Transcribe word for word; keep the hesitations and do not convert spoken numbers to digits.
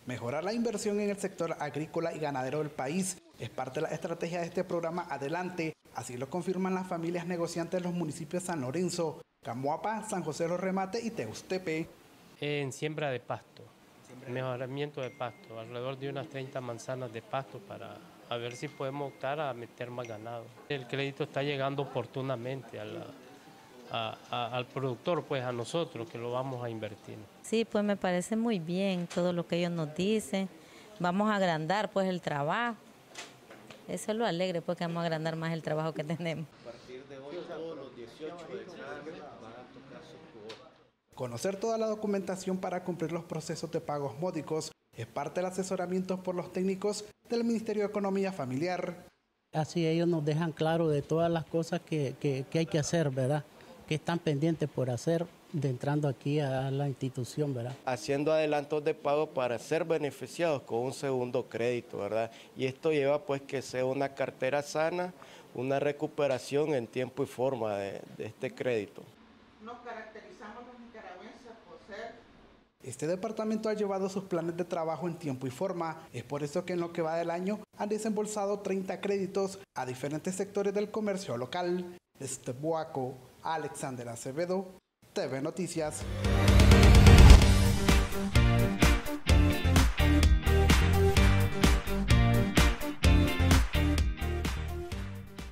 Mejorar la inversión en el sector agrícola y ganadero del país es parte de la estrategia de este programa Adelante. Así lo confirman las familias negociantes de los municipios de San Lorenzo, Camoapa, San José de los Remates y Teustepe. En siembra de pasto, mejoramiento de pasto, alrededor de unas treinta manzanas de pasto para a ver si podemos optar a meter más ganado. El crédito está llegando oportunamente a la, a, a, al productor, pues a nosotros que lo vamos a invertir. Sí, pues me parece muy bien todo lo que ellos nos dicen. Vamos a agrandar pues el trabajo. Eso es lo alegre, porque vamos a agrandar más el trabajo que tenemos. A partir de hoy, todos los dieciocho hectáreas van a tocar su cuota. Conocer toda la documentación para cumplir los procesos de pagos módicos es parte del asesoramiento por los técnicos del Ministerio de Economía Familiar. Así ellos nos dejan claro de todas las cosas que, que, que hay que hacer, ¿verdad? Que están pendientes por hacer de entrando aquí a la institución, ¿verdad? Haciendo adelantos de pago para ser beneficiados con un segundo crédito, ¿verdad? Y esto lleva pues que sea una cartera sana, una recuperación en tiempo y forma de, de este crédito. Nos caracterizamos los nicaragüenses por ser... Este departamento ha llevado sus planes de trabajo en tiempo y forma. Es por eso que en lo que va del año han desembolsado treinta créditos a diferentes sectores del comercio local. Desde Boaco, Alexander Acevedo, T V Noticias.